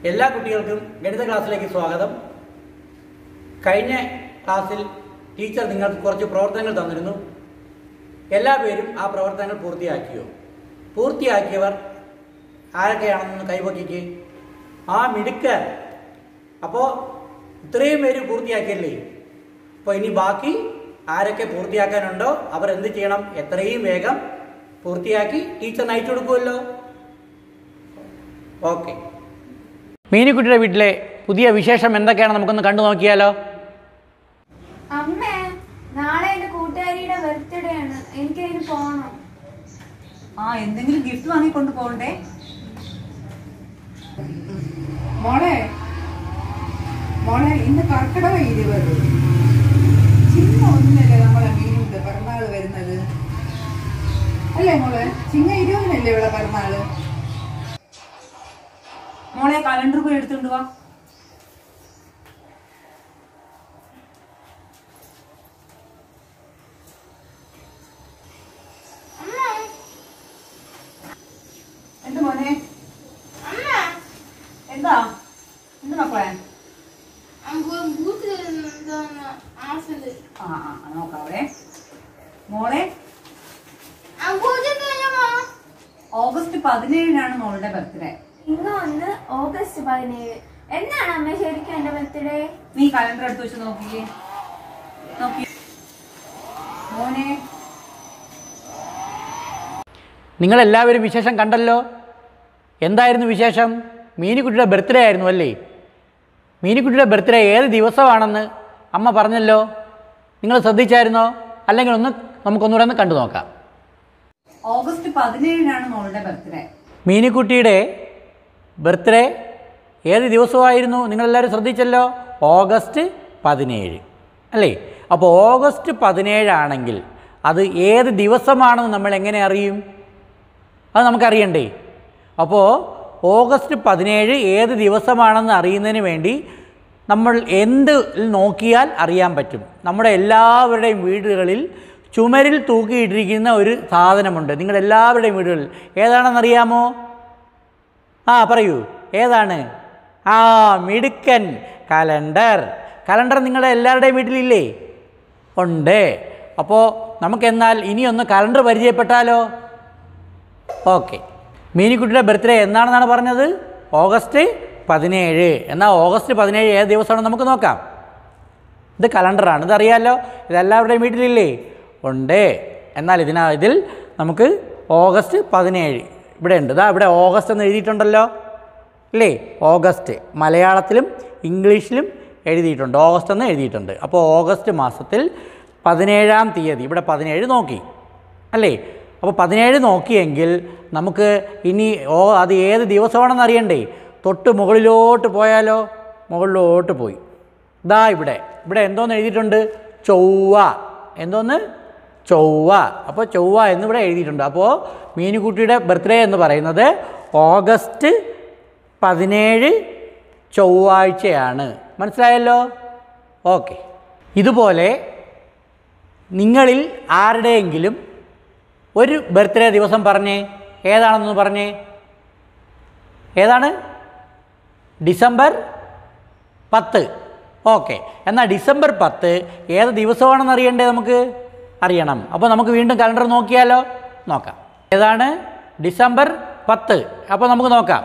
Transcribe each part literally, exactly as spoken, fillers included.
എല്ലാ കുട്ടികൾക്കും ഗണിത ക്ലാസ്സിലേക്ക് സ്വാഗതം. കഴിഞ്ഞ ക്ലാസ്സിൽ ടീച്ചർ നിങ്ങൾക്ക് കുറച്ച് പ്രവർത്തനങ്ങൾ തന്നിരുന്നു. എല്ലാ പേരും ആ പ്രവർത്തനങ്ങൾ പൂർത്തിയാക്കിയോ? പൂർത്തിയാക്കിയവർ ആരൊക്കെയാണെന്ന് കൈപൊക്കിക്ക്. ആ മിടുക്കൻ. അപ്പോൾ ഇത്രയും പേര് പൂർത്തിയാക്കിയല്ലേ? അപ്പോൾ ഇനി ബാക്കി ആരൊക്കെ പൂർത്തിയാക്കാനുണ്ടോ അവർ എന്ത് ചെയ്യണം? എത്രയും വേഗം പൂർത്തിയാക്കി ടീച്ചറിന് അയച്ചു കൊടുക്കുമല്ലോ. ഓക്കെ. മീനുക്കുട്ടിയുടെ വീട്ടിലെ പുതിയ വിശേഷം എന്തൊക്കെയാണ് നമുക്കൊന്ന് കണ്ടു നോക്കിയാലോ. അമ്മേ, നാളെ എന്റെ കൂട്ടുകാരിയുടെ ബർത്ത്ഡേ ആണ്, എനിക്കതിന് പോണം. ആ എന്തെങ്കിലും ഗിഫ്റ്റ് വാങ്ങിക്കൊണ്ട് പോകണ്ടേ? മോളെ മോളെ ഇന്ന് കർക്കിടക ഇരുപത്. ചിങ്ങ ഒന്നിനല്ലേ നമ്മളെ മീനുണ്ട് പിറന്നാള് വരുന്നത് അല്ലേ മോളെ? ചിങ്ങ ഇരുപതിനല്ലേ ഇവിടെ പിറന്നാള്? മോളെ കലണ്ടർ പോയി എടുത്തോണ്ട് വാ. എന്ത് മോനെ? എന്താ എന്ത് മക്കളെ? ആ ആ നോക്കാവേ മോളെ. ഓഗസ്റ്റ് പതിനേഴിനാണ് മോളുടെ ബർത്ത്ഡേ. ഇന്ന് ഒന്ന് ഓഗസ്റ്റ് പതിനേഴ്. എന്നാണ് അമ്മ ശരിക്കും എന്റെ ബർത്ത്ഡേ? നീ കലണ്ടർ എടുത്ത് വെച്ച് നോക്കിയേ. നോക്കി മോനെ. നിങ്ങളെല്ലാവരും വിശേഷം കണ്ടല്ലോ. എന്തായിരുന്നു വിശേഷം? മീനുക്കുട്ടിയുടെ ബർത്ത്ഡേ ആയിരുന്നു അല്ലേ? മീനുക്കുട്ടിയുടെ ബർത്ത്ഡേ ഏത് ദിവസമാണെന്ന് അമ്മ പറഞ്ഞല്ലോ. നിങ്ങൾ ശ്രദ്ധിച്ചായിരുന്നോ? അല്ലെങ്കിൽ ഒന്ന് നമുക്കൊന്നുകൂടെ ഒന്ന് കണ്ടു നോക്കാം. ഓഗസ്റ്റ് പതിനേഴിനാണ് മോളുടെ ബർത്ത്ഡേ. മീനുക്കുട്ടിയുടെ ബർത്ത്ഡേ ഏത് ദിവസമായിരുന്നു? നിങ്ങളെല്ലാവരും ശ്രദ്ധിച്ചല്ലോ. ഓഗസ്റ്റ് പതിനേഴ് അല്ലേ? അപ്പോൾ ഓഗസ്റ്റ് പതിനേഴാണെങ്കിൽ അത് ഏത് ദിവസമാണെന്ന് നമ്മൾ എങ്ങനെ അറിയും? അത് നമുക്കറിയണ്ടേ. അപ്പോൾ ഓഗസ്റ്റ് പതിനേഴ് ഏത് ദിവസമാണെന്ന് അറിയുന്നതിന് വേണ്ടി നമ്മൾ എന്ത് നോക്കിയാൽ അറിയാൻ പറ്റും? നമ്മുടെ എല്ലാവരുടെയും വീടുകളിൽ ചുമരിൽ തൂക്കിയിട്ടിരിക്കുന്ന ഒരു സാധനമുണ്ട്. നിങ്ങളെല്ലാവരുടെയും വീടുകളിൽ ഏതാണെന്നറിയാമോ? ആ പറയൂ, ഏതാണ്? ആ മിടുക്കൻ, കലണ്ടർ. കലണ്ടർ നിങ്ങളുടെ എല്ലാവരുടെയും വീട്ടിലില്ലേ? ഉണ്ട്. അപ്പോൾ നമുക്കെന്നാൽ ഇനിയൊന്ന് കലണ്ടർ പരിചയപ്പെട്ടാലോ? ഓക്കെ. മീനുക്കുട്ടിയുടെ ബർത്ത്ഡേ എന്നാണെന്നാണ് പറഞ്ഞത്? ഓഗസ്റ്റ് പതിനേഴ്. എന്നാൽ ഓഗസ്റ്റ് പതിനേഴ് ഏത് ദിവസമാണെന്ന് നമുക്ക് നോക്കാം. ഇത് കലണ്ടറാണ്, ഇതറിയാമല്ലോ. ഇതെല്ലാവരുടെയും വീട്ടിലില്ലേ? ഉണ്ട്. എന്നാൽ ഇതിനാ ഇതിൽ നമുക്ക് ഓഗസ്റ്റ് പതിനേഴ് ഇവിടെ ഉണ്ട്. ഇതാ ഇവിടെ ഓഗസ്റ്റ് എന്ന് എഴുതിയിട്ടുണ്ടല്ലോ അല്ലേ? ഓഗസ്റ്റ് മലയാളത്തിലും ഇംഗ്ലീഷിലും എഴുതിയിട്ടുണ്ട്. ഓഗസ്റ്റ് എന്ന് എഴുതിയിട്ടുണ്ട്. അപ്പോൾ ഓഗസ്റ്റ് മാസത്തിൽ പതിനേഴാം തീയതി ഇവിടെ പതിനേഴ് നോക്കി അല്ലേ? അപ്പോൾ പതിനേഴ് നോക്കിയെങ്കിൽ നമുക്ക് ഇനി ഓ അത് ഏത് ദിവസമാണെന്ന് അറിയണ്ടേ? തൊട്ട് മുകളിലോട്ട് പോയാലോ? മുകളിലോട്ട് പോയി. ഇതാ ഇവിടെ ഇവിടെ എന്തോന്ന് എഴുതിയിട്ടുണ്ട്? ചൊവ്വ. എന്തോന്ന്? ചൊവ്വ. അപ്പോൾ ചൊവ്വ എന്നിവിടെ എഴുതിയിട്ടുണ്ട്. അപ്പോൾ മീനുക്കുട്ടിയുടെ ബർത്ത്ഡേ എന്ന് പറയുന്നത് ഓഗസ്റ്റ് പതിനേഴ് ചൊവ്വാഴ്ചയാണ്. മനസ്സിലായല്ലോ? ഓക്കെ. ഇതുപോലെ നിങ്ങളിൽ ആരുടെയെങ്കിലും ഒരു ബർത്ത്ഡേ ദിവസം പറഞ്ഞേ. ഏതാണെന്ന് പറഞ്ഞേ. ഏതാണ്? ഡിസംബർ പത്ത്. ഓക്കെ. എന്നാൽ ഡിസംബർ പത്ത് ഏത് ദിവസമാണെന്ന് അറിയണ്ടേ? നമുക്ക് അറിയണം. അപ്പോൾ നമുക്ക് വീണ്ടും കലണ്ടർ നോക്കിയാലോ? നോക്കാം. ഏതാണ്? ഡിസംബർ പത്ത്. അപ്പോൾ നമുക്ക് നോക്കാം.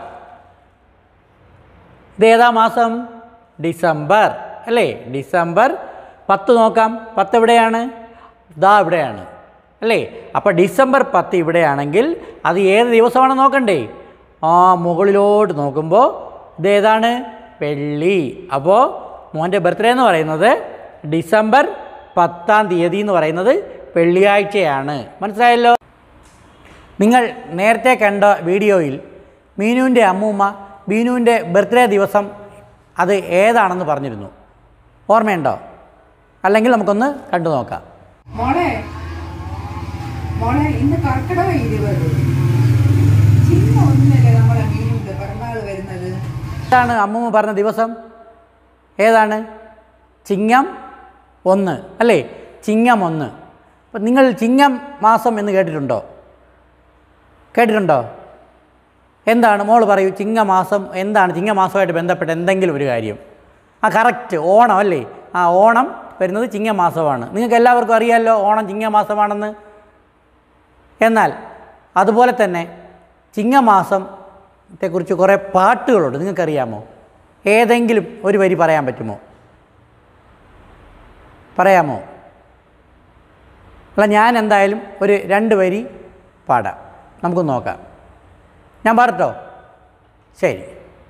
ഇതേതാ മാസം? ഡിസംബർ അല്ലേ? ഡിസംബർ പത്ത് നോക്കാം. പത്ത് എവിടെയാണ്? ഇതാ ഇവിടെയാണ് അല്ലേ? അപ്പോൾ ഡിസംബർ പത്ത് ഇവിടെയാണെങ്കിൽ അത് ഏത് ദിവസമാണെന്ന് നോക്കണ്ടേ? ആ മുകളിലോട്ട് നോക്കുമ്പോൾ ഇതേതാണ്? വെള്ളി. അപ്പോൾ മോൻ്റെ ബർത്ത്ഡേ എന്ന് പറയുന്നത് ഡിസംബർ പത്താം തീയതി എന്ന് പറയുന്നത് വെള്ളിയാഴ്ചയാണ്. മനസ്സിലായല്ലോ? നിങ്ങൾ നേരത്തെ കണ്ട വീഡിയോയിൽ മീനുവിൻ്റെ അമ്മൂമ്മ മീനുവിൻ്റെ ബർത്ത്ഡേ ദിവസം അത് ഏതാണെന്ന് പറഞ്ഞിരുന്നു. ഓർമ്മയുണ്ടോ? അല്ലെങ്കിൽ നമുക്കൊന്ന് കണ്ടു നോക്കാം. മോളെ മോളെ ഇന്ന് കർക്കിടക ഇരുപത്. ചിങ്ങ ഒന്നിനല്ലേ നമ്മളെ മീനുണ്ട് പിറന്നാള് വരുന്നത്? ഏതാണ് അമ്മൂമ്മ പറഞ്ഞ ദിവസം? ഏതാണ്? ചിങ്ങം ഒന്ന് അല്ലേ? ചിങ്ങം ഒന്ന്. അപ്പം നിങ്ങൾ ചിങ്ങം മാസം എന്ന് കേട്ടിട്ടുണ്ടോ? കേട്ടിട്ടുണ്ടോ? എന്താണ് മോൾ പറയൂ, ചിങ്ങമാസം എന്താണ്? ചിങ്ങമാസമായിട്ട് ബന്ധപ്പെട്ട എന്തെങ്കിലും ഒരു കാര്യം. ആ കറക്റ്റ്, ഓണം അല്ലേ? ആ ഓണം വരുന്നത് ചിങ്ങമാസമാണ്. നിങ്ങൾക്ക് എല്ലാവർക്കും അറിയാമല്ലോ ഓണം ചിങ്ങമാസമാണെന്ന്. എന്നാൽ അതുപോലെ തന്നെ ചിങ്ങമാസത്തെക്കുറിച്ച് കുറേ പാട്ടുകളുണ്ട്, നിങ്ങൾക്കറിയാമോ? ഏതെങ്കിലും ഒരു വരി പറയാൻ പറ്റുമോ? പറയാമോ? അല്ല, ഞാൻ എന്തായാലും ഒരു രണ്ട് വരി പാടാം, നമുക്ക് നോക്കാം. ഞാൻ പാടട്ടോ? ശരി.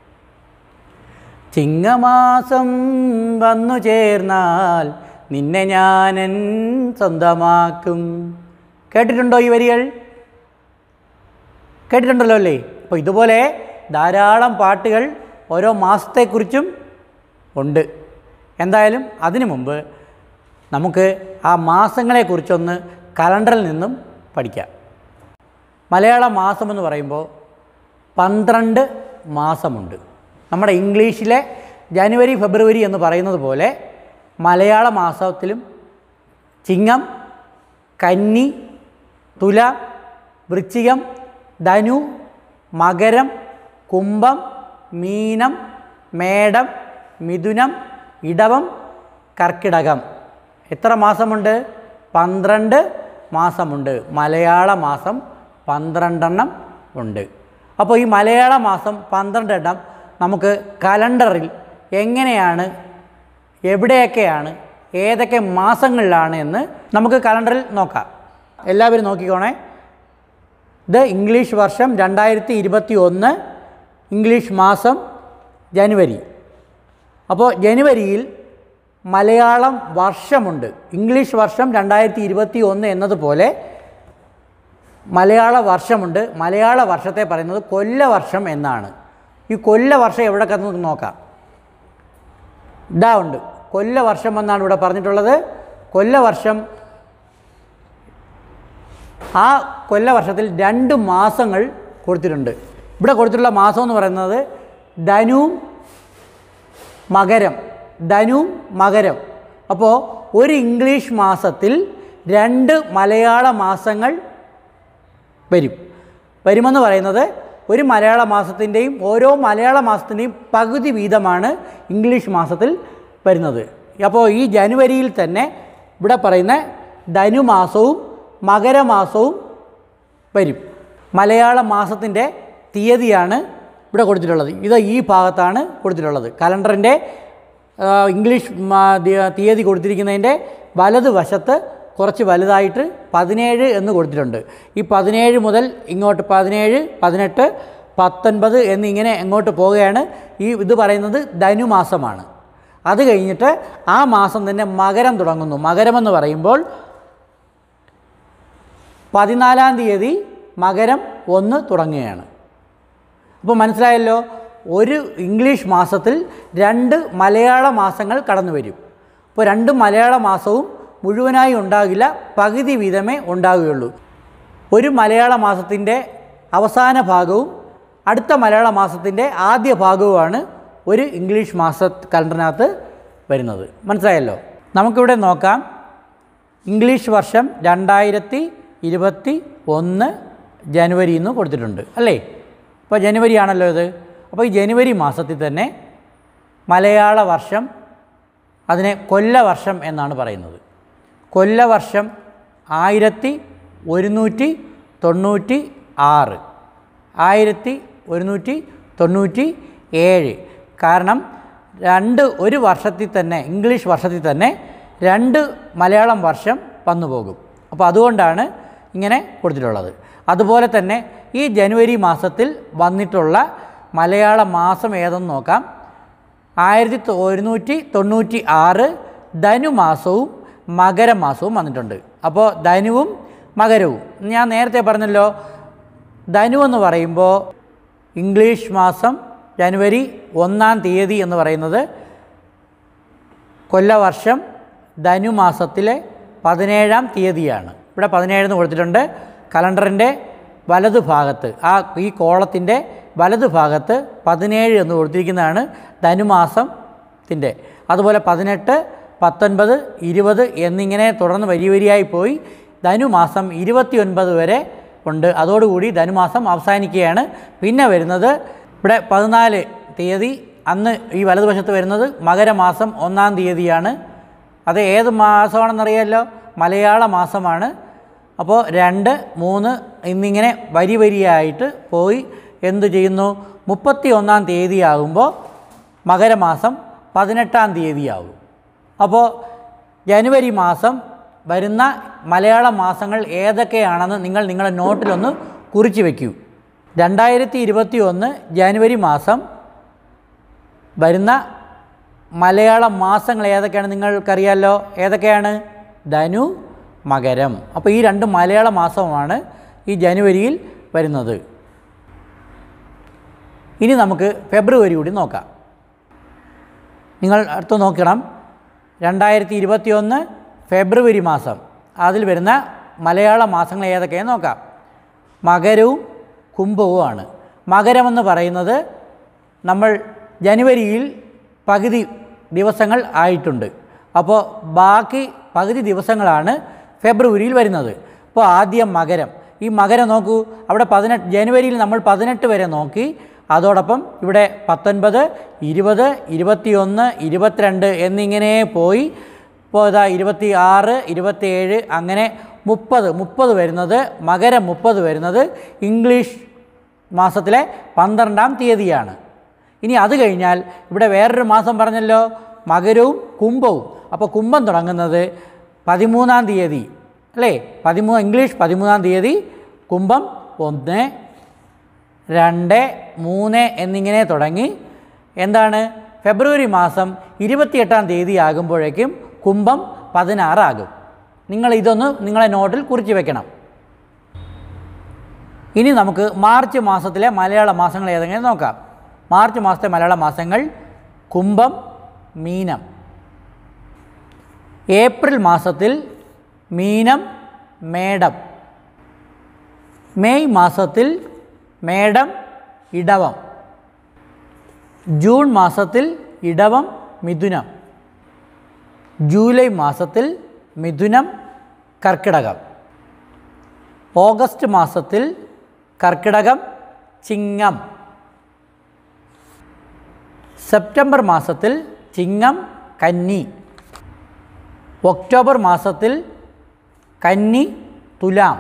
ചിങ്ങമാസം വന്നു ചേർന്നാൽ നിന്നെ ഞാനൻ സ്വന്തമാക്കും. കേട്ടിട്ടുണ്ടോ ഈ വരികൾ? കേട്ടിട്ടുണ്ടല്ലോ അല്ലേ? അപ്പോൾ ഇതുപോലെ ധാരാളം പാട്ടുകൾ ഓരോ മാസത്തെക്കുറിച്ചും ഉണ്ട്. എന്തായാലും അതിനു മുമ്പ് നമുക്ക് ആ മാസങ്ങളെക്കുറിച്ചൊന്ന് കലണ്ടറിൽ നിന്നും പഠിക്കാം. മലയാള മാസമെന്ന് പറയുമ്പോൾ പന്ത്രണ്ട് മാസമുണ്ട്. നമ്മുടെ ഇംഗ്ലീഷിലെ ജനുവരി ഫെബ്രുവരി എന്ന് പറയുന്നത് പോലെ മലയാള മാസത്തിലും ചിങ്ങം, കന്നി, തുല, വൃശ്ചികം, ധനു, മകരം, കുംഭം, മീനം, മേടം, മിഥുനം, ഇടവം, കർക്കിടകം. എത്ര മാസമുണ്ട്? പന്ത്രണ്ട് മാസമുണ്ട്. മലയാള മാസം പന്ത്രണ്ടെണ്ണം ഉണ്ട്. അപ്പോൾ ഈ മലയാള മാസം പന്ത്രണ്ടെണ്ണം നമുക്ക് കലണ്ടറിൽ എങ്ങനെയാണ്, എവിടെയൊക്കെയാണ്, ഏതൊക്കെ മാസങ്ങളിലാണ് എന്ന് നമുക്ക് കലണ്ടറിൽ നോക്കാം. എല്ലാവരും നോക്കിക്കോണേ. ഇത് ഇംഗ്ലീഷ് വർഷം രണ്ടായിരത്തി ഇരുപത്തി ഒന്ന് ഇംഗ്ലീഷ് മാസം ജനുവരി. അപ്പോൾ ജനുവരിയിൽ മലയാളം വർഷമുണ്ട്. ഇംഗ്ലീഷ് വർഷം രണ്ടായിരത്തി ഇരുപത്തി ഒന്ന് എന്നതുപോലെ മലയാള വർഷമുണ്ട്. മലയാള വർഷത്തെ പറയുന്നത് കൊല്ലവർഷം എന്നാണ്. ഈ കൊല്ലവർഷം എവിടെ കന്ന് നോക്കാം. ഇതാ ഉണ്ട്, കൊല്ലവർഷം എന്നാണ് ഇവിടെ പറഞ്ഞിട്ടുള്ളത്. കൊല്ലവർഷം, ആ കൊല്ലവർഷത്തിൽ രണ്ട് മാസങ്ങൾ കൊടുത്തിട്ടുണ്ട്. ഇവിടെ കൊടുത്തിട്ടുള്ള മാസം എന്ന് പറയുന്നത് ധനുവും മകരം. ധനുവും മകരം. അപ്പോൾ ഒരു ഇംഗ്ലീഷ് മാസത്തിൽ രണ്ട് മലയാള മാസങ്ങൾ വരും. വരുമെന്ന് പറയുന്നത് ഒരു മലയാള മാസത്തിൻ്റെയും ഓരോ മലയാള മാസത്തിൻ്റെയും പകുതി വീതമാണ് ഇംഗ്ലീഷ് മാസത്തിൽ വരുന്നത്. അപ്പോൾ ഈ ജനുവരിയിൽ തന്നെ ഇവിടെ പറയുന്ന ധനുമാസവും മകരമാസവും വരും. മലയാള മാസത്തിൻ്റെ തീയതിയാണ് ഇവിടെ കൊടുത്തിട്ടുള്ളത്. ഇത് ഈ ഭാഗത്താണ് കൊടുത്തിട്ടുള്ളത്. കലണ്ടറിൻ്റെ ഇംഗ്ലീഷ് തീയതി കൊടുത്തിരിക്കുന്നതിൻ്റെ വലതുവശത്ത് കുറച്ച് വലുതായിട്ട് പതിനേഴ് എന്ന് കൊടുത്തിട്ടുണ്ട്. ഈ പതിനേഴ് മുതൽ ഇങ്ങോട്ട് പതിനേഴ്, പതിനെട്ട്, പത്തൊൻപത് എന്നിങ്ങനെ എങ്ങോട്ട് പോവുകയാണ്. ഈ ഇത് പറയുന്നത് ധനുമാസമാണ്. അത് കഴിഞ്ഞിട്ട് ആ മാസം തന്നെ മകരം തുടങ്ങുന്നു. മകരമെന്ന് പറയുമ്പോൾ പതിനാലാം തീയതി മകരം ഒന്ന് തുടങ്ങുകയാണ്. അപ്പോൾ മനസ്സിലായല്ലോ, ഒരു ഇംഗ്ലീഷ് മാസത്തിൽ രണ്ട് മലയാള മാസങ്ങൾ കടന്നു വരും. അപ്പോൾ രണ്ട് മലയാള മാസവും മുഴുവനായി ഉണ്ടാകില്ല, പകുതി വീതമേ ഉണ്ടാവുകയുള്ളൂ. ഒരു മലയാള മാസത്തിൻ്റെ അവസാന ഭാഗവും അടുത്ത മലയാള മാസത്തിൻ്റെ ആദ്യ ഭാഗവുമാണ് ഒരു ഇംഗ്ലീഷ് മാസ കലണ്ടറിനകത്ത് വരുന്നത്. മനസ്സിലായല്ലോ. നമുക്കിവിടെ നോക്കാം. ഇംഗ്ലീഷ് വർഷം രണ്ടായിരത്തി ഇരുപത്തി ഒന്ന് ജനുവരി എന്ന് കൊടുത്തിട്ടുണ്ട് അല്ലേ? അപ്പോൾ ജനുവരി ആണല്ലോ ഇത്. അപ്പോൾ ഈ ജനുവരി മാസത്തിൽ തന്നെ മലയാള വർഷം, അതിനെ കൊല്ലവർഷം എന്നാണ് പറയുന്നത്. കൊല്ലവർഷം ആയിരത്തി ഒരുന്നൂറ്റി തൊണ്ണൂറ്റി ആറ് ആയിരത്തി ഒരുന്നൂറ്റി തൊണ്ണൂറ്റി ഏഴ്. കാരണം രണ്ട് ഒരു വർഷത്തിൽ തന്നെ, ഇംഗ്ലീഷ് വർഷത്തിൽ തന്നെ രണ്ട് മലയാളം വർഷം വന്നു പോകും. അപ്പോൾ അതുകൊണ്ടാണ് ഇങ്ങനെ കൊടുത്തിട്ടുള്ളത്. അതുപോലെ തന്നെ ഈ ജനുവരി മാസത്തിൽ വന്നിട്ടുള്ള മലയാള മാസം ഏതെന്ന് നോക്കാം. ആയിരത്തി ഒരുന്നൂറ്റി തൊണ്ണൂറ്റി ആറ് ധനുമാസവും മകരമാസവും വന്നിട്ടുണ്ട്. അപ്പോൾ ധനുവും മകരവും ഞാൻ നേരത്തെ പറഞ്ഞല്ലോ. ധനു എന്ന് പറയുമ്പോൾ ഇംഗ്ലീഷ് മാസം ജനുവരി ഒന്നാം തീയതി എന്ന് പറയുന്നത് കൊല്ലവർഷം ധനുമാസത്തിലെ പതിനേഴാം തീയതിയാണ്. ഇവിടെ പതിനേഴെന്ന് കൊടുത്തിട്ടുണ്ട്. കലണ്ടറിൻ്റെ വലതു ഭാഗത്ത്, ആ ഈ കോളത്തിൻ്റെ വലതു ഭാഗത്ത് പതിനേഴ് എന്ന് കൊടുത്തിരിക്കുന്നതാണ് ധനുമാസത്തിൻ്റെ. അതുപോലെ പതിനെട്ട്, പത്തൊൻപത്, ഇരുപത് എന്നിങ്ങനെ തുടർന്ന് വരി വരിയായി പോയി ധനുമാസം ഇരുപത്തി ഒൻപത് വരെ ഉണ്ട്. അതോടുകൂടി ധനുമാസം അവസാനിക്കുകയാണ്. പിന്നെ വരുന്നത് ഇവിടെ പതിനാല് തീയതി, അന്ന് ഈ വലതുവശത്ത് വരുന്നത് മകരമാസം ഒന്നാം തീയതിയാണ്. അത് ഏത് മാസമാണെന്നറിയാമല്ലോ, മലയാള മാസമാണ്. അപ്പോൾ രണ്ട് മൂന്ന് എന്നിങ്ങനെ വരി വരിയായിട്ട് പോയി എന്തു ചെയ്യുന്നു, മുപ്പത്തി ഒന്നാം തീയതിയാകുമ്പോൾ മകരമാസം പതിനെട്ടാം തീയതിയാകും. അപ്പോൾ ജനുവരി മാസം വരുന്ന മലയാള മാസങ്ങൾ ഏതൊക്കെയാണെന്ന് നിങ്ങൾ നിങ്ങളുടെ നോട്ടിലൊന്ന് കുറിച്ച് വയ്ക്കൂ. രണ്ടായിരത്തി ഇരുപത്തി ഒന്ന് ജനുവരി മാസം വരുന്ന മലയാള മാസങ്ങൾ ഏതൊക്കെയാണ് നിങ്ങൾക്കറിയാമല്ലോ. ഏതൊക്കെയാണ്? ധനു, മകരം. അപ്പോൾ ഈ രണ്ട് മലയാള മാസമാണ് ഈ ജനുവരിയിൽ വരുന്നത്. ഇനി നമുക്ക് ഫെബ്രുവരി കൂടി നോക്കാം. നിങ്ങൾ അടുത്ത് നോക്കണം. രണ്ടായിരത്തി ഇരുപത്തി ഒന്ന് ഫെബ്രുവരി മാസം, അതിൽ വരുന്ന മലയാള മാസങ്ങൾ ഏതൊക്കെയാണെന്ന് നോക്കാം. മകരവും കുംഭവുമാണ്. മകരമെന്ന് പറയുന്നത് നമ്മൾ ജനുവരിയിൽ പകുതി ദിവസങ്ങൾ ആയിട്ടുണ്ട്. അപ്പോൾ ബാക്കി പകുതി ദിവസങ്ങളാണ് ഫെബ്രുവരിയിൽ വരുന്നത്. അപ്പോൾ ആദ്യം മകരം. ഈ മകരം നോക്കൂ, അവിടെ പതിനെട്ട് ജനുവരിയിൽ നമ്മൾ പതിനെട്ട് വരെ നോക്കി. അതോടൊപ്പം ഇവിടെ പത്തൊൻപത്, ഇരുപത്, ഇരുപത്തിയൊന്ന്, ഇരുപത്തിരണ്ട് എന്നിങ്ങനെ പോയി. ഇപ്പോൾ ഇതാ ഇരുപത്തി ആറ്, ഇരുപത്തിയേഴ്, അങ്ങനെ മുപ്പത് മുപ്പത് വരുന്നത് മകരം മുപ്പത് വരുന്നത് ഇംഗ്ലീഷ് മാസത്തിലെ പന്ത്രണ്ടാം തീയതിയാണ്. ഇനി അത് കഴിഞ്ഞാൽ ഇവിടെ വേറൊരു മാസം പറഞ്ഞല്ലോ, മകരവും കുംഭവും. അപ്പോൾ കുംഭം തുടങ്ങുന്നത് പതിമൂന്നാം തീയതി അല്ലേ, പതിമൂന്ന് ഇംഗ്ലീഷ് പതിമൂന്നാം തീയതി, കുംഭം ഒന്ന്, രണ്ട്, മൂന്ന് എന്നിങ്ങനെ തുടങ്ങി എന്താണ് ഫെബ്രുവരി മാസം ഇരുപത്തിയെട്ടാം തീയതി ആകുമ്പോഴേക്കും കുംഭം പതിനാറാകും. നിങ്ങൾ ഇതൊന്ന് നിങ്ങളെ നോട്ടിൽ കുറിച്ച് വെക്കണം. ഇനി നമുക്ക് മാർച്ച് മാസത്തിലെ മലയാള മാസങ്ങൾ ഏതെങ്കിലും നോക്കാം. മാർച്ച് മാസത്തെ മലയാള മാസങ്ങൾ കുംഭം, മീനം. ഏപ്രിൽ മാസത്തിൽ മീനം, മേടം. മെയ് മാസത്തിൽ മേടം, ഇടവം. ജൂൺ മാസത്തിൽ ഇടവം, മിഥുനം. ജൂലൈ മാസത്തിൽ മിഥുനം, കർക്കിടകം. ഓഗസ്റ്റ് മാസത്തിൽ കർക്കിടകം, ചിങ്ങം. സെപ്റ്റംബർ മാസത്തിൽ ചിങ്ങം, കന്നി. ഒക്ടോബർ മാസത്തിൽ കന്നി, തുലാം.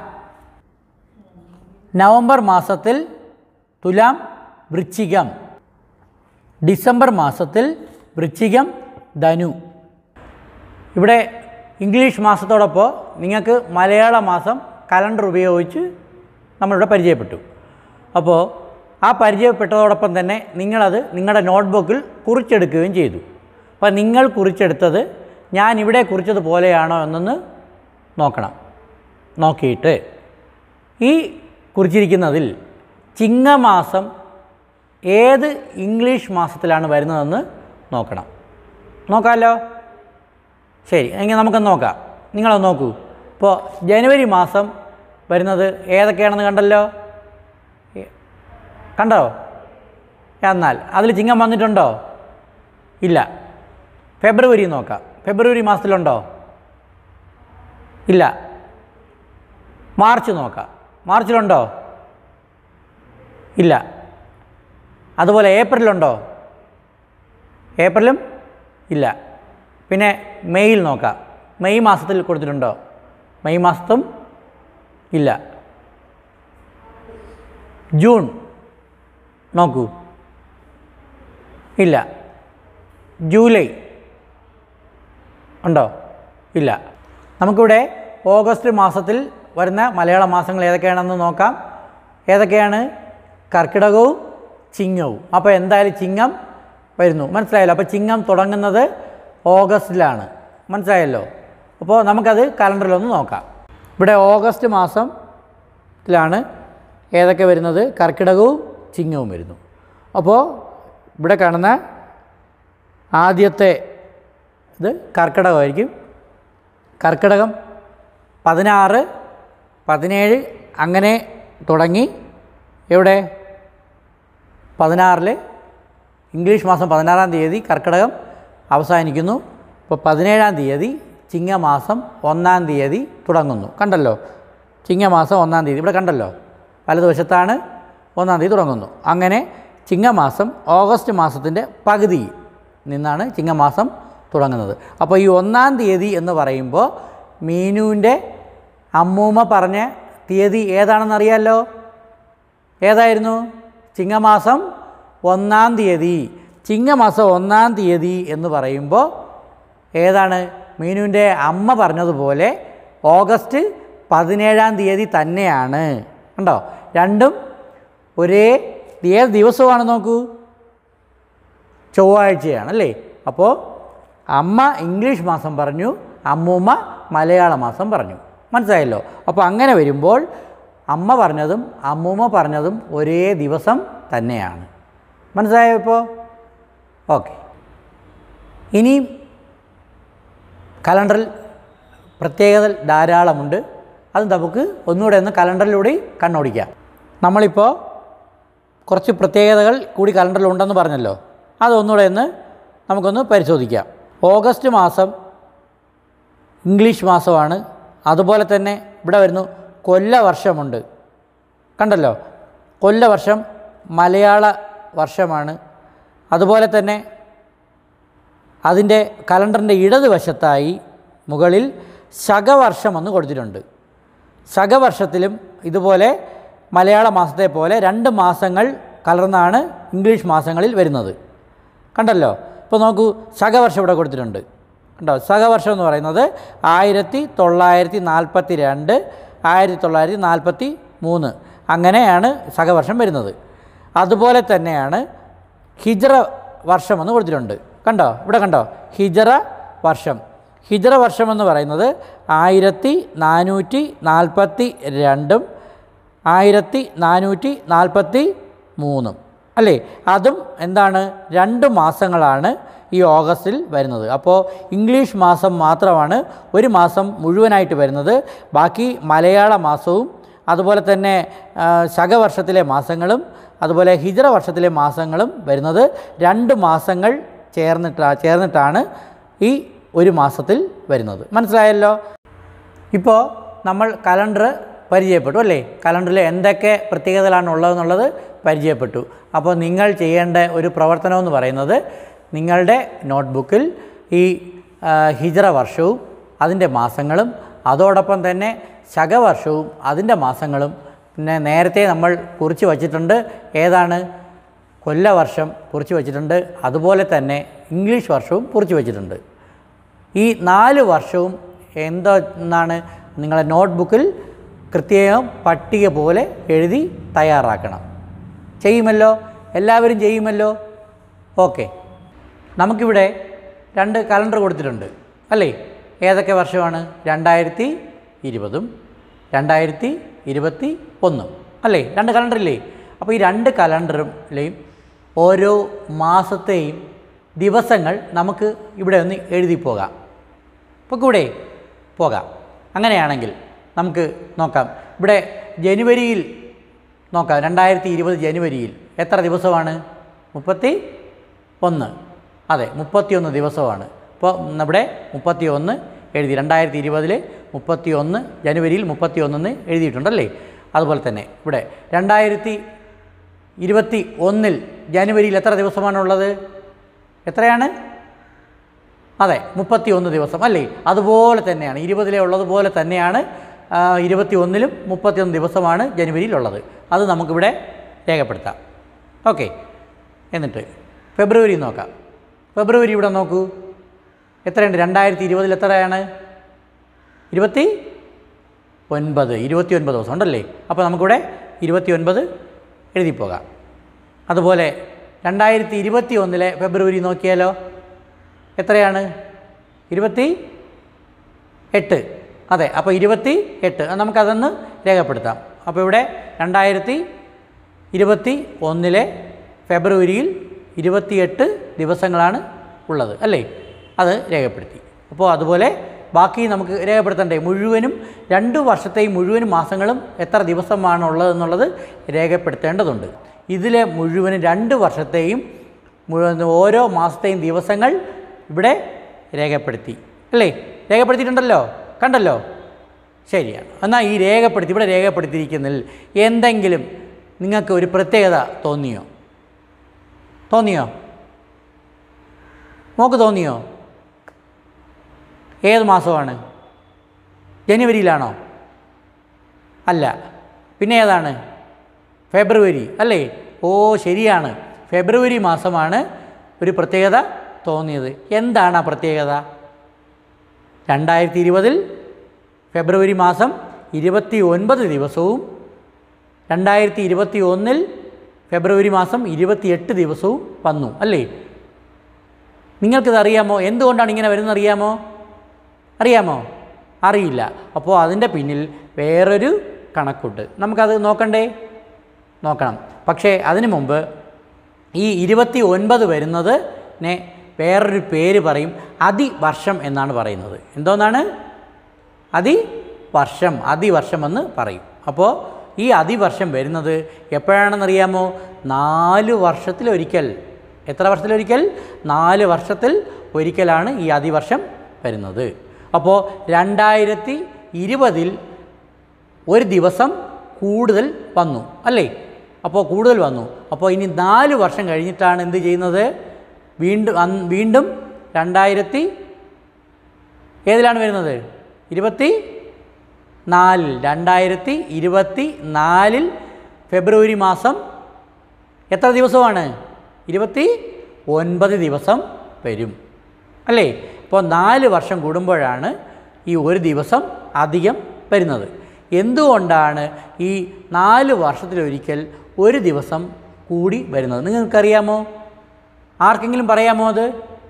നവംബർ മാസത്തിൽ തുലാം, വൃശ്ചികം. ഡിസംബർ മാസത്തിൽ വൃശ്ചികം, ധനു. ഇവിടെ ഇംഗ്ലീഷ് മാസത്തോടൊപ്പം നിങ്ങൾക്ക് മലയാള മാസം കലണ്ടർ ഉപയോഗിച്ച് നമ്മളിവിടെ പരിചയപ്പെട്ടു. അപ്പോൾ ആ പരിചയപ്പെട്ടതോടൊപ്പം തന്നെ നിങ്ങളത് നിങ്ങളുടെ നോട്ട്ബുക്കിൽ കുറിച്ചെടുക്കുകയും ചെയ്തു. അപ്പോൾ നിങ്ങൾ കുറിച്ചെടുത്തത് ഞാൻ ഇവിടെ കുറിച്ചതുപോലെയാണോ എന്നൊന്ന് നോക്കണം. നോക്കിയിട്ട് ഈ കുറിച്ചിരിക്കുന്നതിൽ ചിങ്ങമാസം ഏത് ഇംഗ്ലീഷ് മാസത്തിലാണ് വരുന്നതെന്ന് നോക്കണം. നോക്കാമല്ലോ? ശരി, എങ്കിൽ നമുക്കൊന്ന് നോക്കാം. നിങ്ങളത് നോക്കൂ. ഇപ്പോൾ ജനുവരി മാസം വരുന്നത് ഏതൊക്കെയാണെന്ന് കണ്ടല്ലോ, കണ്ടോ? എന്നാൽ അതിൽ ചിങ്ങം വന്നിട്ടുണ്ടോ? ഇല്ല. ഫെബ്രുവരി നോക്കാം. ഫെബ്രുവരി മാസത്തിലുണ്ടോ? ഇല്ല. മാർച്ച് നോക്കാം. മാർച്ചിലുണ്ടോ? ഇല്ല. അതുപോലെ ഏപ്രിലുണ്ടോ? ഏപ്രിലും ഇല്ല. പിന്നെ മെയ്യിൽ നോക്കാം. മെയ് മാസത്തിൽ കൊടുത്തിട്ടുണ്ടോ? മെയ് മാസത്തും ഇല്ല. ജൂൺ നോക്കൂ, ഇല്ല. ജൂലൈ ഉണ്ടോ? ഇല്ല. നമുക്കിവിടെ ഓഗസ്റ്റ് മാസത്തിൽ വരുന്ന മലയാള മാസങ്ങൾ ഏതൊക്കെയാണെന്ന് നോക്കാം. ഏതൊക്കെയാണ്? കർക്കിടകവും ചിങ്ങവും. അപ്പോൾ എന്തായാലും ചിങ്ങം വരുന്നു. മനസ്സിലായല്ലോ? അപ്പോൾ ചിങ്ങം തുടങ്ങുന്നത് ഓഗസ്റ്റിലാണ്. മനസ്സിലായല്ലോ? അപ്പോൾ നമുക്കത് കലണ്ടറിലൊന്ന് നോക്കാം. ഇവിടെ ഓഗസ്റ്റ് മാസത്തിലാണ് ഏതൊക്കെ വരുന്നത്? കർക്കിടകവും ചിങ്ങവും വരുന്നു. അപ്പോൾ ഇവിടെ കാണുന്ന ആദ്യത്തെ ഇത് കർക്കിടകമായിരിക്കും. കർക്കിടകം പതിനാറ്, പതിനേഴ് അങ്ങനെ തുടങ്ങി എവിടെ? പതിനാറിൽ ഇംഗ്ലീഷ് മാസം പതിനാറാം തീയതി കർക്കിടകം അവസാനിക്കുന്നു. ഇപ്പോൾ പതിനേഴാം തീയതി ചിങ്ങമാസം ഒന്നാം തീയതി തുടങ്ങുന്നു. കണ്ടല്ലോ? ചിങ്ങമാസം ഒന്നാം തീയതി ഇവിടെ കണ്ടല്ലോ, വലതുവശത്താണ് ഒന്നാം തീയതി തുടങ്ങുന്നു. അങ്ങനെ ചിങ്ങമാസം ഓഗസ്റ്റ് മാസത്തിൻ്റെ പകുതി നിന്നാണ് ചിങ്ങമാസം തുടങ്ങുന്നത്. അപ്പോൾ ഈ ഒന്നാം തീയതി എന്ന് പറയുമ്പോൾ മീനുവിൻ്റെ അമ്മൂമ്മ പറഞ്ഞ തീയതി ഏതാണെന്നറിയാമല്ലോ. ഏതായിരുന്നു? ചിങ്ങമാസം ഒന്നാം തീയതി. ചിങ്ങമാസം ഒന്നാം തീയതി എന്ന് പറയുമ്പോൾ ഏതാണ്? മീനുവിൻ്റെ അമ്മ പറഞ്ഞതുപോലെ ഓഗസ്റ്റ് പതിനേഴാം തീയതി തന്നെയാണ്. കണ്ടോ, രണ്ടും ഒരേ ഏത് ദിവസമാണ് നോക്കൂ, ചൊവ്വാഴ്ചയാണല്ലേ. അപ്പോൾ അമ്മ ഇംഗ്ലീഷ് മാസം പറഞ്ഞു, അമ്മൂമ്മ മലയാള മാസം പറഞ്ഞു. മനസ്സിലായല്ലോ. അപ്പോൾ അങ്ങനെ വരുമ്പോൾ അമ്മ പറഞ്ഞതും അമ്മൂമ്മ പറഞ്ഞതും ഒരേ ദിവസം തന്നെയാണ്. മനസ്സിലായോ ഇപ്പോൾ? ഓക്കെ. ഇനിയും കലണ്ടറിൽ പ്രത്യേകത ധാരാളമുണ്ട്. അത് നമുക്ക് ഒന്നുകൂടെ ഒന്ന് കലണ്ടറിലൂടെ കണ്ണോടിക്കാം. നമ്മളിപ്പോൾ കുറച്ച് പ്രത്യേകതകൾ കൂടി കലണ്ടറിലുണ്ടെന്ന് പറഞ്ഞല്ലോ, അതൊന്നുകൂടെ ഒന്ന് നമുക്കൊന്ന് പരിശോധിക്കാം. ഓഗസ്റ്റ് മാസം ഇംഗ്ലീഷ് മാസമാണ്. അതുപോലെ തന്നെ ഇവിടെ വരുന്നു കൊല്ലവർഷമുണ്ട്. കണ്ടല്ലോ, കൊല്ലവർഷം മലയാള വർഷമാണ്. അതുപോലെ തന്നെ അതിൻ്റെ കലണ്ടറിൻ്റെ ഇടതുവശത്തായി മുകളിൽ ശകവർഷം എന്ന് കൊടുത്തിട്ടുണ്ട്. ശകവർഷത്തിലും ഇതുപോലെ മലയാള മാസത്തെ പോലെ രണ്ട് മാസങ്ങൾ കലർന്നാണ് ഇംഗ്ലീഷ് മാസങ്ങളിൽ വരുന്നത്. കണ്ടല്ലോ, ഇപ്പോൾ നോക്കൂ, ശകവർഷം ഇവിടെ കൊടുത്തിട്ടുണ്ട്. കണ്ടോ, ശകവർഷം എന്ന് പറയുന്നത് ആയിരത്തി തൊള്ളായിരത്തി നാൽപ്പത്തി രണ്ട് ആയിരത്തി തൊള്ളായിരത്തി നാൽപ്പത്തി മൂന്ന് അങ്ങനെയാണ് ശകവർഷം വരുന്നത്. അതുപോലെ തന്നെയാണ് ഹിജ്റ വർഷം എന്ന് കൊടുത്തിട്ടുണ്ട്. കണ്ടോ, ഇവിടെ കണ്ടോ, ഹിജ്റ വർഷം. ഹിജ്റ വർഷം എന്ന് പറയുന്നത് ആയിരത്തി നാനൂറ്റി നാൽപ്പത്തി രണ്ടും ആയിരത്തി നാനൂറ്റി നാൽപ്പത്തി മൂന്നും അല്ലേ. അതും എന്താണ്, രണ്ട് മാസങ്ങളാണ് ഈ ഓഗസ്റ്റിൽ വരുന്നത്. അപ്പോൾ ഇംഗ്ലീഷ് മാസം മാത്രമാണ് ഒരു മാസം മുഴുവനായിട്ട് വരുന്നത്. ബാക്കി മലയാള മാസവും അതുപോലെ തന്നെ ശകവർഷത്തിലെ മാസങ്ങളും അതുപോലെ ഹിജ്റ വർഷത്തിലെ മാസങ്ങളും വരുന്നത് രണ്ട് മാസങ്ങൾ ചേർന്നിട്ടാ ചേർന്നിട്ടാണ് ഈ ഒരു മാസത്തിൽ വരുന്നത്. മനസ്സിലായല്ലോ. ഇപ്പോൾ നമ്മൾ കലണ്ടർ പരിചയപ്പെട്ടു അല്ലേ. കലണ്ടറിൽ എന്തൊക്കെ പ്രത്യേകതകളാണ് ഉള്ളതെന്നുള്ളത് പരിചയപ്പെട്ടു. അപ്പോൾ നിങ്ങൾ ചെയ്യേണ്ട ഒരു പ്രവർത്തനമെന്ന് പറയുന്നത് നിങ്ങളുടെ നോട്ട്ബുക്കിൽ ഈ ഹിജ്റ വർഷവും അതിൻ്റെ മാസങ്ങളും അതോടൊപ്പം തന്നെ ശകവർഷവും അതിൻ്റെ മാസങ്ങളും പിന്നെ നേരത്തെ നമ്മൾ കുറിച്ച് വച്ചിട്ടുണ്ട്, ഏതാണ്, കൊല്ലവർഷം കുറിച്ച് വച്ചിട്ടുണ്ട്. അതുപോലെ തന്നെ ഇംഗ്ലീഷ് വർഷവും കുറിച്ച് വച്ചിട്ടുണ്ട്. ഈ നാല് വർഷവും എന്താണ് നിങ്ങളുടെ നോട്ട്ബുക്കിൽ കൃത്യവും പട്ടിക പോലെ എഴുതി തയ്യാറാക്കണം. ചെയ്യുമല്ലോ, എല്ലാവരും ചെയ്യുമല്ലോ. ഓക്കെ. നമുക്കിവിടെ രണ്ട് കലണ്ടർ കൊടുത്തിട്ടുണ്ട് അല്ലേ. ഏതൊക്കെ വർഷമാണ്? രണ്ടായിരത്തി ഇരുപതും രണ്ടായിരത്തി ഇരുപത്തി ഒന്നും അല്ലേ. രണ്ട് കലണ്ടറില്ലേ. അപ്പോൾ ഈ രണ്ട് കലണ്ടറിലെയും ഓരോ മാസത്തെയും ദിവസങ്ങൾ നമുക്ക് ഇവിടെ ഒന്ന് എഴുതി പോകാം. ഇപ്പോൾ കൂടെ പോകാം. അങ്ങനെയാണെങ്കിൽ നമുക്ക് നോക്കാം. ഇവിടെ ജനുവരിയിൽ നോക്കാം. രണ്ടായിരത്തി ഇരുപത് ജനുവരിയിൽ എത്ര ദിവസമാണ്? മുപ്പത്തി ഒന്ന്. അതെ, മുപ്പത്തിയൊന്ന് ദിവസമാണ്. ഇപ്പോൾ നമ്മുടെ മുപ്പത്തി ഒന്ന് എഴുതി. രണ്ടായിരത്തി ഇരുപതിൽ മുപ്പത്തി ഒന്ന് ജനുവരിയിൽ മുപ്പത്തി ഒന്നെന്ന് എഴുതിയിട്ടുണ്ടല്ലേ. അതുപോലെ തന്നെ ഇവിടെ രണ്ടായിരത്തി ഇരുപത്തി ഒന്നിൽ ജനുവരിയിൽ എത്ര ദിവസമാണുള്ളത്? എത്രയാണ്? അതെ, മുപ്പത്തി ഒന്ന് ദിവസം അല്ലേ. അതുപോലെ തന്നെയാണ് ഇരുപതിലെ ഉള്ളതുപോലെ തന്നെയാണ് ഇരുപത്തി ഒന്നിലും മുപ്പത്തിയൊന്ന് ദിവസമാണ് ജനുവരിയിലുള്ളത്. അത് നമുക്കിവിടെ രേഖപ്പെടുത്താം. ഓക്കെ. എന്നിട്ട് ഫെബ്രുവരി നോക്കാം. ഫെബ്രുവരി ഇവിടെ നോക്കൂ, എത്രയുണ്ട്? രണ്ടായിരത്തി ഇരുപതിൽ എത്രയാണ്? ഇരുപത്തി ഒൻപത് ഇരുപത്തി ഒൻപത് ദിവസം ഉണ്ടല്ലേ. അപ്പോൾ നമുക്കിവിടെ ഇരുപത്തി ഒൻപത് എഴുതി പോകാം. അതുപോലെ രണ്ടായിരത്തി ഇരുപത്തി ഒന്നിലെ ഫെബ്രുവരി നോക്കിയാലോ, എത്രയാണ്? ഇരുപത്തി എട്ട്. അതെ, അപ്പോൾ ഇരുപത്തി എട്ട് നമുക്കതൊന്ന് രേഖപ്പെടുത്താം. അപ്പോൾ ഇവിടെ രണ്ടായിരത്തി ഇരുപത്തി ഒന്നിലെ ഫെബ്രുവരിയിൽ ഇരുപത്തിയെട്ട് ദിവസങ്ങളാണ് ഉള്ളത് അല്ലേ. അത് രേഖപ്പെടുത്തി. അപ്പോൾ അതുപോലെ ബാക്കി നമുക്ക് രേഖപ്പെടുത്തണ്ടേ. മുഴുവനും രണ്ട് വർഷത്തെയും മുഴുവനും മാസങ്ങളും എത്ര ദിവസമാണ് ഉള്ളതെന്നുള്ളത് രേഖപ്പെടുത്തേണ്ടതുണ്ട്. ഇതിലെ മുഴുവനും രണ്ട് വർഷത്തെയും മുഴുവൻ ഓരോ മാസത്തെയും ദിവസങ്ങൾ ഇവിടെ രേഖപ്പെടുത്തി അല്ലേ. രേഖപ്പെടുത്തിയിട്ടുണ്ടല്ലോ, കണ്ടല്ലോ. ശരിയാണ്. എന്നാൽ ഈ രേഖപ്പെടുത്തി ഇവിടെ രേഖപ്പെടുത്തിയിരിക്കുന്നതിൽ എന്തെങ്കിലും നിങ്ങൾക്ക് ഒരു പ്രത്യേകത തോന്നിയോ? തോന്നിയോ? മോക്ക് തോന്നിയോ? ഏത് മാസമാണ്? ജനുവരിയിലാണോ? അല്ല. പിന്നെ ഏതാണ്? ഫെബ്രുവരി അല്ലേ? ഓ ശരിയാണ്, ഫെബ്രുവരി മാസമാണ് ഒരു പ്രത്യേകത തോന്നിയത്. എന്താണ് ആ പ്രത്യേകത? രണ്ടായിരത്തി ഇരുപതിൽ ഫെബ്രുവരി മാസം ഇരുപത്തി ഒൻപത് ദിവസവും രണ്ടായിരത്തി ഇരുപത്തി ഒന്നിൽ ഫെബ്രുവരി മാസം ഇരുപത്തിയെട്ട് ദിവസവും വന്നു അല്ലേ? നിങ്ങൾക്കിത് അറിയാമോ? എന്തുകൊണ്ടാണ് ഇങ്ങനെ വരുന്നത് അറിയാമോ? അറിയാമോ? അറിയില്ല. അപ്പോൾ അതിൻ്റെ പിന്നിൽ വേറൊരു കണക്കുണ്ട്. നമുക്കത് നോക്കണ്ടേ? നോക്കണം. പക്ഷേ അതിനു മുമ്പ് ഈ ഇരുപത്തി ഒൻപത് വരുന്നതിനെ വേറൊരു പേര് പറയും, അതിവർഷം എന്നാണ് പറയുന്നത്. എന്തോന്നാണ്? അതിവർഷം, അതിവർഷം എന്ന് പറയും. അപ്പോൾ ഈ അതിവർഷം വരുന്നത് എപ്പോഴാണെന്നറിയാമോ? നാല് വർഷത്തിലൊരിക്കൽ. എത്ര വർഷത്തിലൊരിക്കൽ? നാല് വർഷത്തിൽ ഒരിക്കലാണ് ഈ അതിവർഷം വരുന്നത്. അപ്പോൾ രണ്ടായിരത്തി ഇരുപതിൽ ഒരു ദിവസം കൂടുതൽ വന്നു അല്ലേ? അപ്പോൾ കൂടുതൽ വന്നു. അപ്പോൾ ഇനി നാല് വർഷം കഴിഞ്ഞിട്ടാണ് എന്ത് ചെയ്യുന്നത്? വീണ്ടും വീണ്ടും രണ്ടായിരത്തി ഏതിലാണ് വരുന്നത്? ഇരുപത്തി നാലിൽ രണ്ടായിരത്തി ഇരുപത്തി നാലിൽ ഫെബ്രുവരി മാസം എത്ര ദിവസമാണ്? ഇരുപത്തി ഒൻപത് ദിവസം വരും അല്ലേ? അപ്പോൾ നാല് വർഷം കൂടുമ്പോഴാണ് ഈ ഒരു ദിവസം അധികം വരുന്നത്. എന്തുകൊണ്ടാണ് ഈ നാല് വർഷത്തിലൊരിക്കൽ ഒരു ദിവസം കൂടി വരുന്നത്? നിങ്ങൾക്കറിയാമോ? ആർക്കെങ്കിലും പറയാമോ? അത്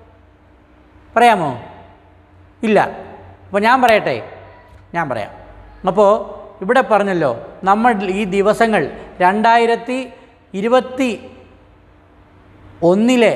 പറയാമോ? ഇല്ല. അപ്പോൾ ഞാൻ പറയട്ടെ, ഞാൻ പറയാം. അപ്പോൾ ഇവിടെ പറഞ്ഞല്ലോ, നമ്മൾ ഈ ദിവസങ്ങൾ രണ്ടായിരത്തി ഇരുപത്തി ഒന്നിലെ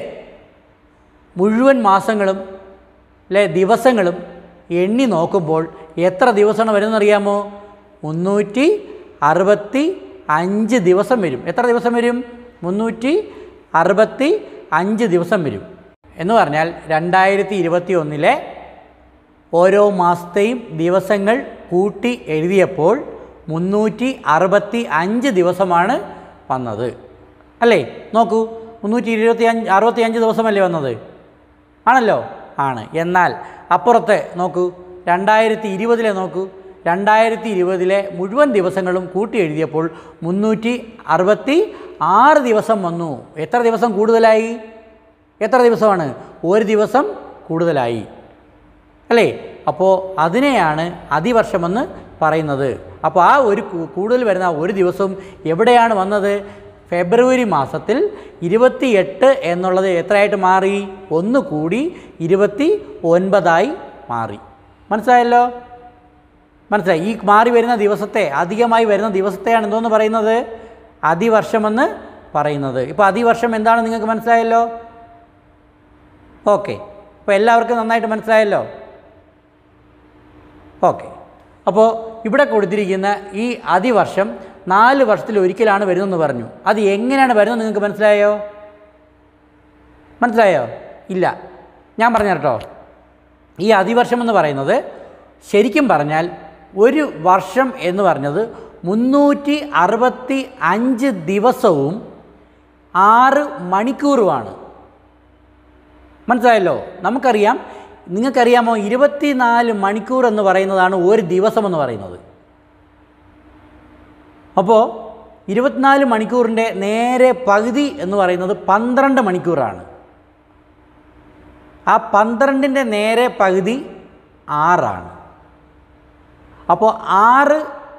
മുഴുവൻ മാസങ്ങളും അല്ലെ ദിവസങ്ങളും എണ്ണി നോക്കുമ്പോൾ എത്ര ദിവസമാണ് വരുന്നതെന്നറിയാമോ? മുന്നൂറ്റി അറുപത്തി അഞ്ച് ദിവസം വരും. എത്ര ദിവസം വരും? മുന്നൂറ്റി അറുപത്തി അഞ്ച് ദിവസം വരും. എന്ന് പറഞ്ഞാൽ രണ്ടായിരത്തി ഇരുപത്തി ഒന്നിലെ ഓരോ മാസത്തെയും ദിവസങ്ങൾ കൂട്ടി എഴുതിയപ്പോൾ മുന്നൂറ്റി അറുപത്തി അഞ്ച് ദിവസമാണ് വന്നത് അല്ലേ? നോക്കൂ, മുന്നൂറ്റി ഇരുപത്തി അഞ്ച് അറുപത്തി അഞ്ച് ദിവസമല്ലേ വന്നത്? ആണല്ലോ, ആണ്. എന്നാൽ അപ്പുറത്തെ നോക്കൂ, രണ്ടായിരത്തി ഇരുപതിലെ നോക്കൂ, രണ്ടായിരത്തി ഇരുപതിലെ മുഴുവൻ ദിവസങ്ങളും കൂട്ടി എഴുതിയപ്പോൾ മുന്നൂറ്റി അറുപത്തി ആറ് ദിവസം വന്നു. എത്ര ദിവസം കൂടുതലായി? എത്ര ദിവസമാണ്? ഒരു ദിവസം കൂടുതലായി അല്ലേ? അപ്പോൾ അതിനെയാണ് അതിവർഷമെന്ന് പറയുന്നത്. അപ്പോൾ ആ ഒരു കൂടുതൽ വരുന്ന ഒരു ദിവസം എവിടെയാണ് വന്നത്? ഫെബ്രുവരി മാസത്തിൽ ഇരുപത്തിയെട്ട് എന്നുള്ളത് എത്രയായിട്ട് മാറി? ഒന്ന് കൂടി ഇരുപത്തി ഒൻപതായി മാറി. മനസ്സിലായല്ലോ? മനസ്സിലായി? ഈ മാറി വരുന്ന ദിവസത്തെ, അധികമായി വരുന്ന ദിവസത്തെയാണ് എന്തോന്ന് പറയുന്നത്? അതിവർഷമെന്ന് പറയുന്നത്. ഇപ്പോൾ അതിവർഷം എന്താണെന്ന് നിങ്ങൾക്ക് മനസ്സിലായല്ലോ? ഓക്കെ. അപ്പോൾ എല്ലാവർക്കും നന്നായിട്ട് മനസ്സിലായല്ലോ? ഓക്കെ. അപ്പോൾ ഇവിടെ കൊടുത്തിരിക്കുന്ന ഈ അതിവർഷം നാല് വർഷത്തിൽ ഒരിക്കലാണ് വരുന്നതെന്ന് പറഞ്ഞു. അത് എങ്ങനെയാണ് വരുന്നത് നിങ്ങൾക്ക് മനസ്സിലായോ? മനസ്സിലായോ? ഇല്ല, ഞാൻ പറഞ്ഞു കേട്ടോ. ഈ അതിവർഷം എന്ന് പറയുന്നത് ശരിക്കും പറഞ്ഞാൽ ഒരു വർഷം എന്ന് പറഞ്ഞത് മുന്നൂറ്റി അറുപത്തി അഞ്ച് ദിവസവും ആറ് മണിക്കൂറുമാണ്. മനസ്സിലായല്ലോ? നമുക്കറിയാം, നിങ്ങൾക്കറിയാമോ, ഇരുപത്തി നാല് മണിക്കൂർ എന്ന് പറയുന്നതാണ് ഒരു ദിവസം എന്ന് പറയുന്നത്. അപ്പോൾ ഇരുപത്തിനാല് മണിക്കൂറിൻ്റെ നേരെ പകുതി എന്ന് പറയുന്നത് പന്ത്രണ്ട് മണിക്കൂറാണ്. ആ പന്ത്രണ്ടിൻ്റെ നേരെ പകുതി ആറാണ്. അപ്പോൾ ആറ്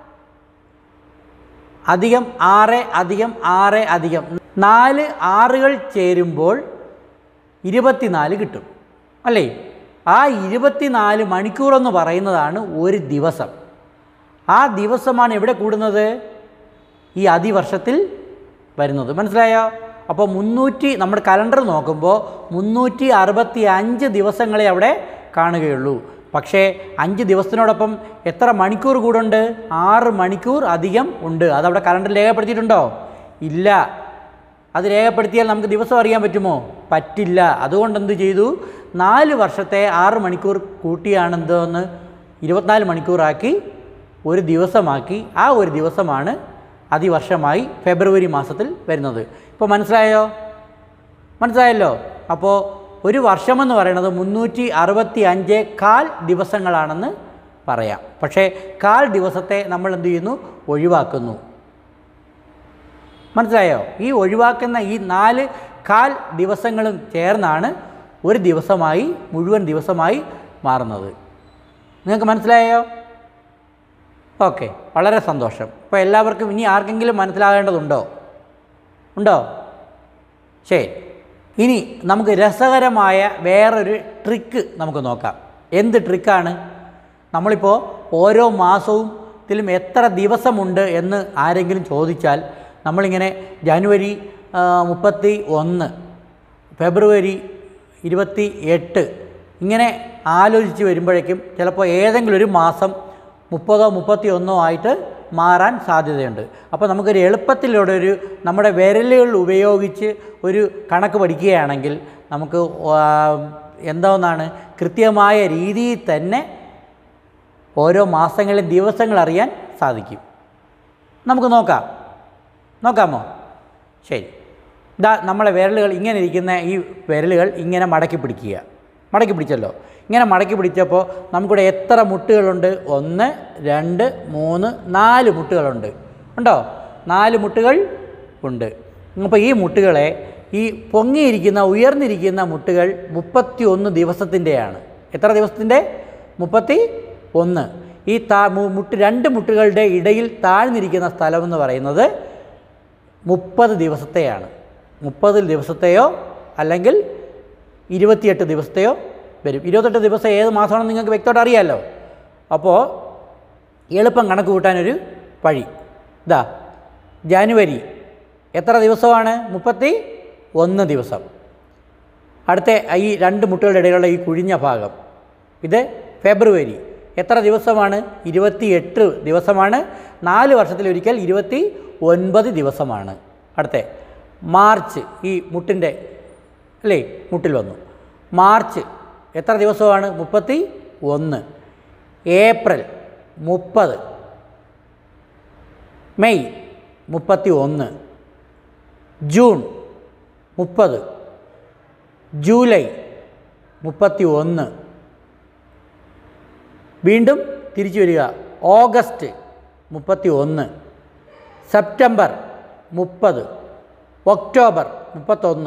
അധികം ആറ് അധികം ആറ് അധികം നാല് ആറുകൾ ചേരുമ്പോൾ ഇരുപത്തിനാല് കിട്ടും അല്ലേ? ആ ഇരുപത്തിനാല് മണിക്കൂറെന്ന് പറയുന്നതാണ് ഒരു ദിവസം. ആ ദിവസമാണ് എവിടെ കൂടുന്നത്? ഈ അതിവർഷത്തിൽ വരുന്നത്. മനസ്സിലായോ? അപ്പോൾ മുന്നൂറ്റി നമ്മുടെ കലണ്ടർ നോക്കുമ്പോൾ മുന്നൂറ്റി അറുപത്തി അഞ്ച് ദിവസങ്ങളെ അവിടെ കാണുകയുള്ളൂ. പക്ഷേ അഞ്ച് ദിവസത്തിനോടൊപ്പം എത്ര മണിക്കൂർ കൂടുണ്ട്? ആറ് മണിക്കൂർ അധികം ഉണ്ട്. അതവിടെ കലണ്ടറിൽ രേഖപ്പെടുത്തിയിട്ടുണ്ടോ? ഇല്ല. അത് രേഖപ്പെടുത്തിയാൽ നമുക്ക് ദിവസം അറിയാൻ പറ്റുമോ? പറ്റില്ല. അതുകൊണ്ട് എന്ത് ചെയ്തു? നാല് വർഷത്തെ ആറ് മണിക്കൂർ കൂട്ടിയാണ് എന്തോന്ന് ഇരുപത്തിനാല് മണിക്കൂറാക്കി ഒരു ദിവസമാക്കി ആ ഒരു ദിവസമാണ് അതിവർഷമായി ഫെബ്രുവരി മാസത്തിൽ വരുന്നത്. ഇപ്പോൾ മനസ്സിലായോ? മനസ്സിലായല്ലോ? അപ്പോൾ ഒരു വർഷമെന്ന് പറയുന്നത് മുന്നൂറ്റി അറുപത്തി അഞ്ച് കാൽ ദിവസങ്ങളാണെന്ന് പറയാം. പക്ഷേ കാൽ ദിവസത്തെ നമ്മൾ എന്ത് ചെയ്യുന്നു? ഒഴിവാക്കുന്നു. മനസ്സിലായോ? ഈ ഒഴിവാക്കുന്ന ഈ നാല് കാൽ ദിവസങ്ങളും ചേർന്നാണ് ഒരു ദിവസമായി മുഴുവൻ ദിവസമായി മാറുന്നത്. നിങ്ങൾക്ക് മനസ്സിലായോ? ഓക്കെ, വളരെ സന്തോഷം. അപ്പോൾ എല്ലാവർക്കും ഇനി ആർക്കെങ്കിലും മനസ്സിലാകേണ്ടതുണ്ടോ? ഉണ്ടോ? ശരി. ഇനി നമുക്ക് രസകരമായ വേറൊരു ട്രിക്ക് നമുക്ക് നോക്കാം. എന്ത് ട്രിക്കാണ്? നമ്മളിപ്പോൾ ഓരോ മാസവും ത്തിലും എത്ര ദിവസമുണ്ട് എന്ന് ആരെങ്കിലും ചോദിച്ചാൽ നമ്മളിങ്ങനെ ജനുവരി മുപ്പത്തി ഒന്ന്, ഫെബ്രുവരി ഇരുപത്തി എട്ട് ഇങ്ങനെ ആലോചിച്ച് വരുമ്പോഴേക്കും ചിലപ്പോൾ ഏതെങ്കിലും ഒരു മാസം മുപ്പതോ മുപ്പത്തി ഒന്നോ ആയിട്ട് മാറാൻ സാധ്യതയുണ്ട്. അപ്പോൾ നമുക്കൊരു എളുപ്പത്തിലൂടെ ഒരു നമ്മുടെ വിരലുകൾ ഉപയോഗിച്ച് ഒരു കണക്ക് പഠിക്കുകയാണെങ്കിൽ നമുക്ക് എന്താണെന്നാണ് കൃത്യമായ രീതിയിൽ തന്നെ ഓരോ മാസങ്ങളിലെ ദിവസങ്ങൾ അറിയാൻ സാധിക്കും. നമുക്ക് നോക്കാം. നോക്കാമോ? ശരി. ഇതാ നമ്മളെ വിരലുകൾ ഇങ്ങനെ ഇരിക്കുന്ന ഈ വിരലുകൾ ഇങ്ങനെ മടക്കി പിടിക്കുക. മടക്കി പിടിച്ചല്ലോ. ഇങ്ങനെ മടക്കി പിടിച്ചപ്പോൾ നമുക്കിവിടെ എത്ര മുട്ടുകളുണ്ട്? ഒന്ന്, രണ്ട്, മൂന്ന്, നാല് മുട്ടുകളുണ്ട്. ഉണ്ടോ? നാല് മുട്ടുകൾ ഉണ്ട്. അപ്പോൾ ഈ മുട്ടുകളെ ഈ പൊങ്ങിയിരിക്കുന്ന ഉയർന്നിരിക്കുന്ന മുട്ടുകൾ മുപ്പത്തി ഒന്ന് ദിവസത്തിൻ്റെയാണ്. എത്ര ദിവസത്തിൻ്റെ? മുപ്പത്തി ഒന്ന്. ഈ താ മുട്ട് രണ്ട് മുട്ടുകളുടെ ഇടയിൽ താഴ്ന്നിരിക്കുന്ന സ്ഥലമെന്ന് പറയുന്നത് മുപ്പത് ദിവസത്തെയാണ്. മുപ്പത് ദിവസത്തെയോ അല്ലെങ്കിൽ ഇരുപത്തിയെട്ട് ദിവസത്തെയോ വരും. ഇരുപത്തെട്ട് ദിവസം ഏത് മാസമാണെന്ന് നിങ്ങൾക്ക് വ്യക്തമായിട്ട് അറിയാമല്ലോ. അപ്പോൾ എളുപ്പം കണക്ക് കൂട്ടാനൊരു വഴി ഇതാ. ജനുവരി എത്ര ദിവസമാണ്? മുപ്പത്തി ഒന്ന് ദിവസം. അടുത്ത ഈ രണ്ട് മുട്ടുകളുടെ ഇടയിലുള്ള ഈ കുഴിഞ്ഞ ഭാഗം ഇത് ഫെബ്രുവരി എത്ര ദിവസമാണ്? ഇരുപത്തിയെട്ട് ദിവസമാണ്. നാല് വർഷത്തിലൊരിക്കൽ ഇരുപത്തി ഒൻപത് ദിവസമാണ്. അടുത്ത മാർച്ച് ഈ മുട്ടിൻ്റെ അല്ലേ മുട്ടിൽ വന്നു. മാർച്ച് എത്ര ദിവസമാണ്? മുപ്പത്തി ഒന്ന്. ഏപ്രിൽ മുപ്പത്. മെയ് മുപ്പത്തി ഒന്ന്. ജൂൺ മുപ്പത്. ജൂലൈ മുപ്പത്തി ഒന്ന്. വീണ്ടും തിരിച്ചു വരിക. ഓഗസ്റ്റ് മുപ്പത്തി ഒന്ന്. സെപ്റ്റംബർ മുപ്പത്. ഒക്ടോബർ മുപ്പത്തൊന്ന്.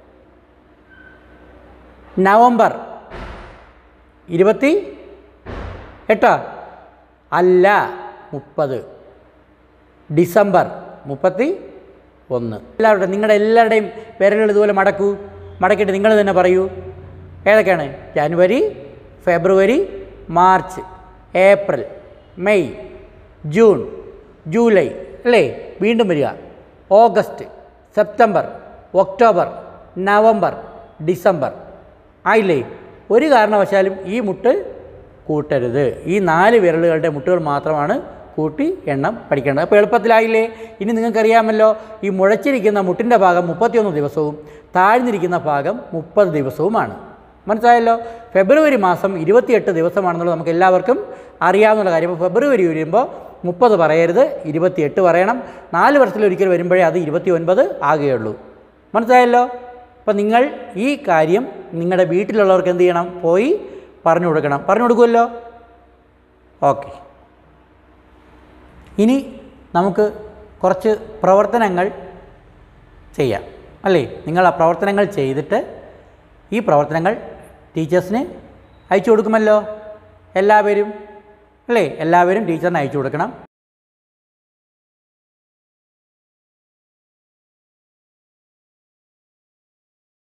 നവംബർ ഇരുപത്തി എട്ടോ അല്ല മുപ്പത്. ഡിസംബർ മുപ്പത്തി ഒന്ന്. എല്ലാവരുടെ നിങ്ങളുടെ എല്ലാവരുടെയും വിരലുകൾ ഇതുപോലെ മടക്കൂ. മടക്കിയിട്ട് നിങ്ങൾ തന്നെ പറയൂ ഏതൊക്കെയാണ്? ജനുവരി, ഫെബ്രുവരി, March, April, May, June, July അല്ലേ? വീണ്ടും വരിക. August, September, October, November, December. ആയില്ലേ? ഒരു കാരണവശാലും ഈ മുട്ട് കൂട്ടരുത്. ഈ നാല് വിരലുകളുടെ മുട്ടുകൾ മാത്രമാണ് കൂട്ടി എണ്ണം പഠിക്കേണ്ടത്. അപ്പോൾ എളുപ്പത്തിലായില്ലേ? ഇനി നിങ്ങൾക്കറിയാമല്ലോ ഈ മുഴച്ചിരിക്കുന്ന മുട്ടിൻ്റെ ഭാഗം മുപ്പത്തിയൊന്ന് ദിവസവും താഴ്ന്നിരിക്കുന്ന ഭാഗം മുപ്പത് ദിവസവുമാണ്. മനസ്സിലായല്ലോ? ഫെബ്രുവരി മാസം ഇരുപത്തിയെട്ട് ദിവസമാണെന്നുള്ളത് നമുക്ക് എല്ലാവർക്കും അറിയാവുന്ന കാര്യം. അപ്പോൾ ഫെബ്രുവരി വരുമ്പോൾ മുപ്പത് പറയരുത്, ഇരുപത്തിയെട്ട് പറയണം. നാല് വർഷത്തിലൊരിക്കൽ വരുമ്പോഴേ അത് ഇരുപത്തി ഒൻപത് ആകുകയുള്ളൂ. മനസ്സിലായല്ലോ? അപ്പം നിങ്ങൾ ഈ കാര്യം നിങ്ങളുടെ വീട്ടിലുള്ളവർക്ക് എന്ത് ചെയ്യണം? പോയി പറഞ്ഞു കൊടുക്കണം. പറഞ്ഞു കൊടുക്കുമല്ലോ? ഓക്കെ. ഇനി നമുക്ക് കുറച്ച് പ്രവർത്തനങ്ങൾ ചെയ്യാം അല്ലേ? നിങ്ങൾ ആ പ്രവർത്തനങ്ങൾ ചെയ്തിട്ട് ഈ പ്രവർത്തനങ്ങൾ ടീച്ചേഴ്സിന് അയച്ചു കൊടുക്കുമല്ലോ എല്ലാവരും അല്ലേ? എല്ലാവരും ടീച്ചറിന് അയച്ചു കൊടുക്കണം.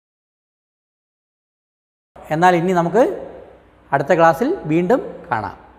എന്നാൽ ഇനി നമുക്ക് അടുത്ത ക്ലാസ്സിൽ വീണ്ടും കാണാം.